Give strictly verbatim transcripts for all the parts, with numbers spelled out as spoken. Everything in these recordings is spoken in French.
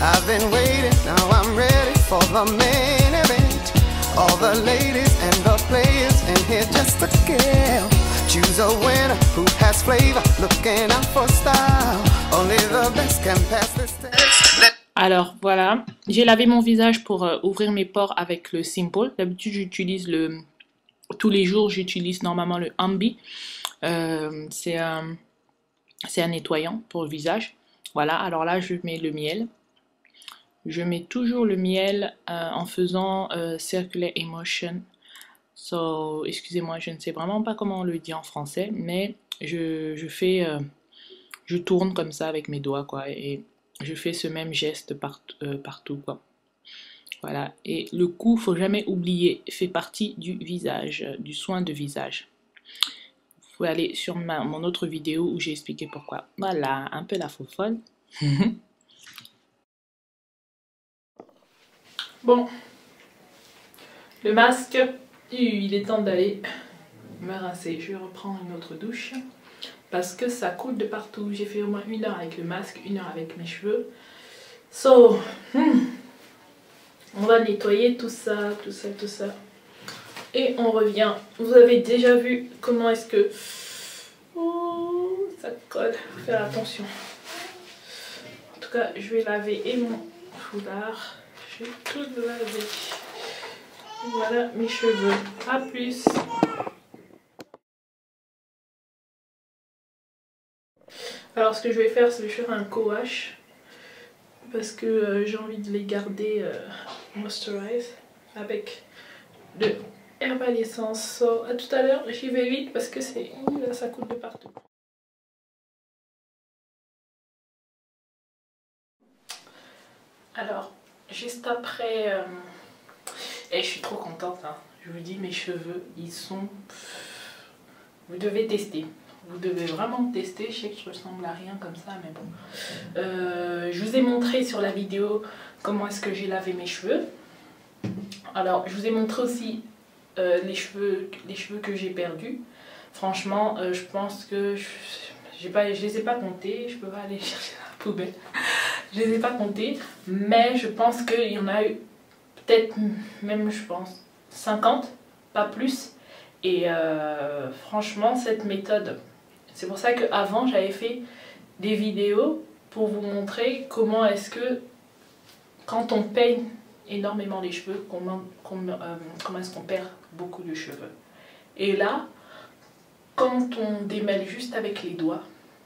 I've been waiting, now I'm ready for the main event. All the ladies and the players in here just to kill. Choose a winner who has flavor, looking out for style. Only the best can pass this test. Alors voilà, j'ai lavé mon visage pour euh, ouvrir mes pores avec le Simple. D'habitude j'utilise le... Tous les jours j'utilise normalement le Ambi. Euh, c'est un... c'est un nettoyant pour le visage. Voilà, alors là je mets le miel. Je mets toujours le miel euh, en faisant euh, Circular Emotion. So, excusez-moi, je ne sais vraiment pas comment on le dit en français, mais je, je fais... Euh, je tourne comme ça avec mes doigts, quoi, et je fais ce même geste part, euh, partout, quoi. Voilà, et le cou, faut jamais oublier, fait partie du visage, euh, du soin de visage. Vous pouvez aller sur ma, mon autre vidéo où j'ai expliqué pourquoi. Voilà, un peu la faux folle. Bon, le masque, il est temps d'aller me rincer. Je reprends une autre douche parce que ça coule de partout. J'ai fait au moins une heure avec le masque, une heure avec mes cheveux. So, hmm, on va nettoyer tout ça, tout ça, tout ça. Et on revient. Vous avez déjà vu comment est-ce que... Oh, ça colle. Faut faire attention. En tout cas, je vais laver et mon foulard. Je vais tout laver. Voilà mes cheveux. A plus. Alors ce que je vais faire, c'est faire un co-wash. Parce que euh, j'ai envie de les garder euh, moisturized avec de Herbal Essence. So, à tout à l'heure, j'y vais vite parce que c'est ça coule de partout. Alors, juste après, euh, et je suis trop contente, hein. Je vous dis, mes cheveux, ils sont... Vous devez tester. Vous devez vraiment tester. Je sais que je ressemble à rien comme ça, mais bon. Euh, je vous ai montré sur la vidéo comment est-ce que j'ai lavé mes cheveux. Alors, je vous ai montré aussi euh, les, cheveux, les cheveux que j'ai perdus. Franchement, euh, je pense que je, j'ai pas, je les ai pas comptés. Je peux pas aller chercher la poubelle. Je les ai pas comptés. Mais je pense qu'il y en a eu peut-être même, je pense, cinquante, pas plus. Et euh, franchement, cette méthode, c'est pour ça qu'avant, j'avais fait des vidéos pour vous montrer comment est-ce que, quand on peigne énormément les cheveux, comment, comment, euh, comment est-ce qu'on perd beaucoup de cheveux. Et là, quand on démêle juste avec les doigts,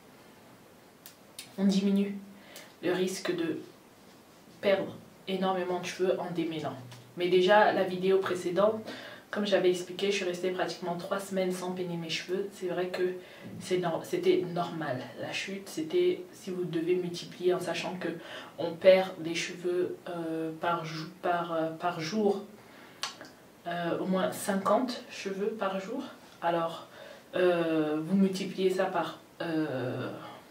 on diminue le risque de perdre énormément de cheveux en démêlant. Mais déjà, la vidéo précédente, comme j'avais expliqué, je suis restée pratiquement trois semaines sans peigner mes cheveux. C'est vrai que c'était normal. La chute, c'était si vous devez multiplier en sachant que on perd des cheveux euh, par, par, euh, par jour, euh, au moins cinquante cheveux par jour. Alors, euh, vous multipliez ça par euh,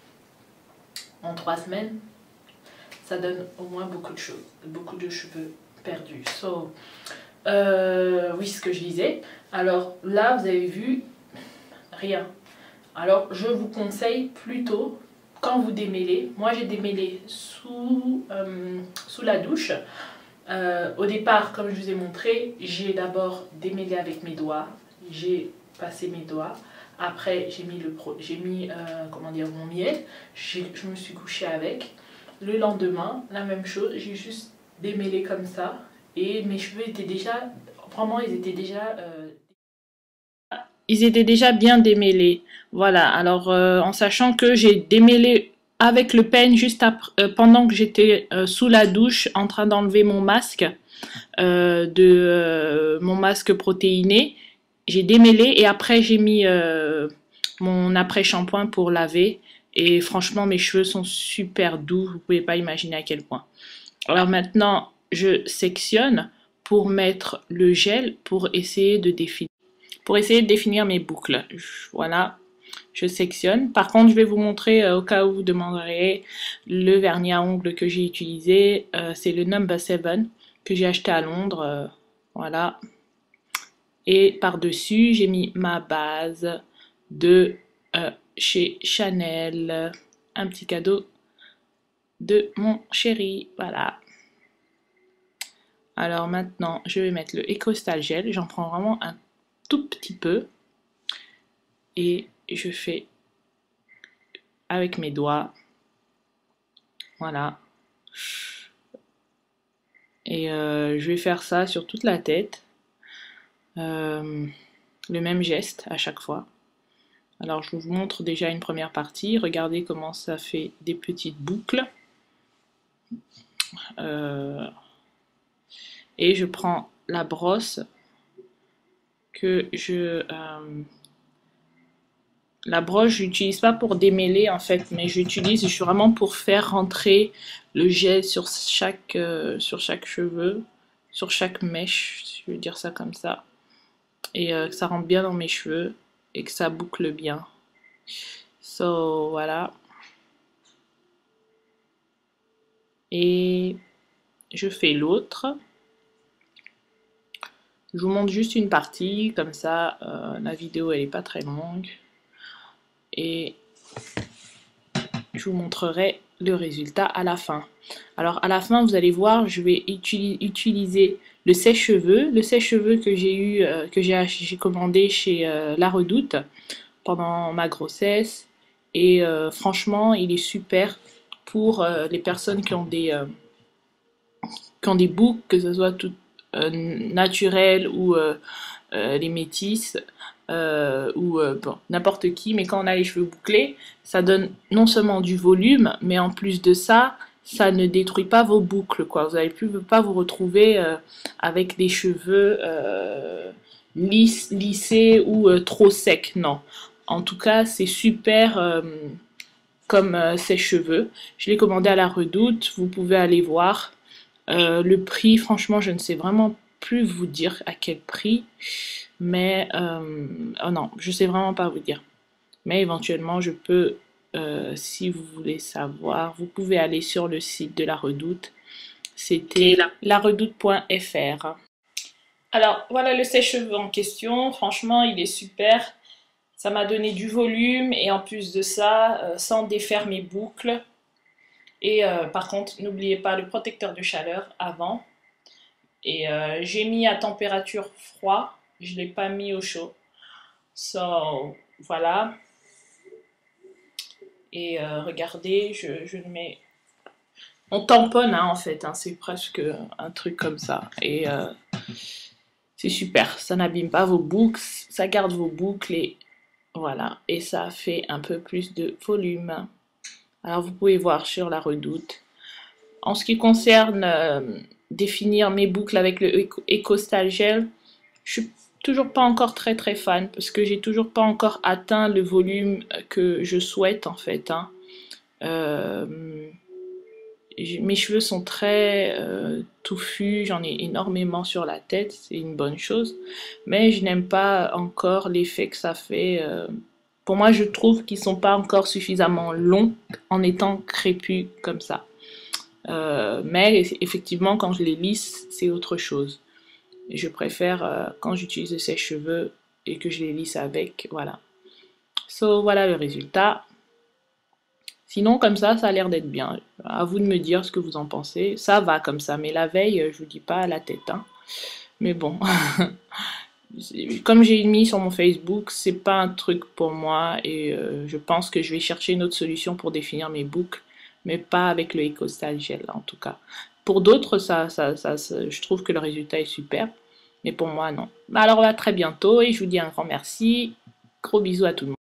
en trois semaines, ça donne au moins beaucoup de choses, beaucoup de cheveux perdus. So, Euh, oui, ce que je disais. Alors là, vous avez vu, rien. Alors, je vous conseille plutôt, quand vous démêlez, moi j'ai démêlé sous, euh, sous la douche. Euh, au départ, comme je vous ai montré, j'ai d'abord démêlé avec mes doigts. J'ai passé mes doigts. Après, j'ai mis, le pro, j'ai mis euh, comment dire, mon miel. Je me suis couchée avec. Le lendemain, la même chose. J'ai juste démêlé comme ça. Et mes cheveux étaient déjà, vraiment ils étaient déjà, euh... ils étaient déjà bien démêlés. Voilà, alors euh, en sachant que j'ai démêlé avec le peigne juste après, euh, pendant que j'étais euh, sous la douche en train d'enlever mon masque, euh, de euh, mon masque protéiné. J'ai démêlé et après j'ai mis euh, mon après-shampoing pour laver. Et franchement mes cheveux sont super doux, vous pouvez pas imaginer à quel point. Alors maintenant, je sectionne pour mettre le gel pour essayer de définir, pour essayer de définir mes boucles. Voilà, je sectionne. Par contre, je vais vous montrer, euh, au cas où vous demanderez, le vernis à ongles que j'ai utilisé. Euh, c'est le Number sept que j'ai acheté à Londres. Euh, voilà. Et par-dessus, j'ai mis ma base de euh, chez Chanel. Un petit cadeau de mon chéri. Voilà. Alors maintenant, je vais mettre le Eco-Style Gel. J'en prends vraiment un tout petit peu. Et je fais avec mes doigts. Voilà. Et euh, je vais faire ça sur toute la tête. Euh, le même geste à chaque fois. Alors je vous montre déjà une première partie. Regardez comment ça fait des petites boucles. Euh, et je prends la brosse que je... Euh, la brosse, je l'utilise pas pour démêler en fait, mais j'utilise vraiment pour faire rentrer le gel sur chaque, euh, sur chaque cheveu, sur chaque mèche, si je veux dire ça comme ça. Et euh, que ça rentre bien dans mes cheveux et que ça boucle bien. So, voilà. Et je fais l'autre. Je vous montre juste une partie, comme ça euh, la vidéo elle est pas très longue. Et je vous montrerai le résultat à la fin. Alors à la fin vous allez voir, je vais utili utiliser le sèche-cheveux, le sèche-cheveux que j'ai eu, euh, que j'ai commandé chez euh, La Redoute pendant ma grossesse. Et euh, franchement il est super pour euh, les personnes qui ont des euh, qui ont des boucles, que ce soit tout euh, naturelles ou euh, euh, les métisses. Euh, ou euh, bon, n'importe qui, mais quand on a les cheveux bouclés, ça donne non seulement du volume, mais en plus de ça, ça ne détruit pas vos boucles, quoi. Vous n'allez plus pas vous retrouver euh, avec des cheveux euh, lisses, lissés ou euh, trop secs, non. En tout cas, c'est super euh, comme euh, sèche-cheveux. Je l'ai commandé à La Redoute, vous pouvez aller voir. Euh, le prix, franchement, je ne sais vraiment plus vous dire à quel prix. Mais, euh, oh non, je sais vraiment pas vous dire. Mais éventuellement, je peux, euh, si vous voulez savoir, vous pouvez aller sur le site de La Redoute. C'était la redoute point F R. Alors, voilà le sèche-cheveux en question. Franchement, il est super. Ça m'a donné du volume et en plus de ça, euh, sans défaire mes boucles. Et euh, par contre, n'oubliez pas le protecteur de chaleur avant. Et euh, j'ai mis à température froide. Je ne l'ai pas mis au chaud. So, voilà. Et euh, regardez, je, je le mets... On tamponne, hein, en fait. Hein, c'est presque un truc comme ça. Et euh, c'est super. Ça n'abîme pas vos boucles. Ça garde vos boucles. Et voilà. Et ça fait un peu plus de volume. Alors, vous pouvez voir sur La Redoute. En ce qui concerne euh, définir mes boucles avec le Eco-Style Gel, je suis toujours pas encore très très fan parce que j'ai toujours pas encore atteint le volume que je souhaite en fait. Hein. Euh, mes cheveux sont très euh, touffus, j'en ai énormément sur la tête, c'est une bonne chose, mais je n'aime pas encore l'effet que ça fait. Euh, pour moi, je trouve qu'ils sont pas encore suffisamment longs en étant crépus comme ça. Euh, mais effectivement, quand je les lisse, c'est autre chose. Je préfère euh, quand j'utilise le sèche-cheveux et que je les lisse avec, voilà. So, voilà le résultat. Sinon, comme ça, ça a l'air d'être bien. À vous de me dire ce que vous en pensez. Ça va comme ça, mais la veille, je vous dis pas à la tête. Hein. Mais bon, comme j'ai mis sur mon Facebook, c'est pas un truc pour moi et euh, je pense que je vais chercher une autre solution pour définir mes boucles, mais pas avec le Eco-Style Gel en tout cas. Pour d'autres, ça, ça, ça, ça, je trouve que le résultat est super, mais pour moi, non. Alors, à très bientôt et je vous dis un grand merci. Gros bisous à tout le monde.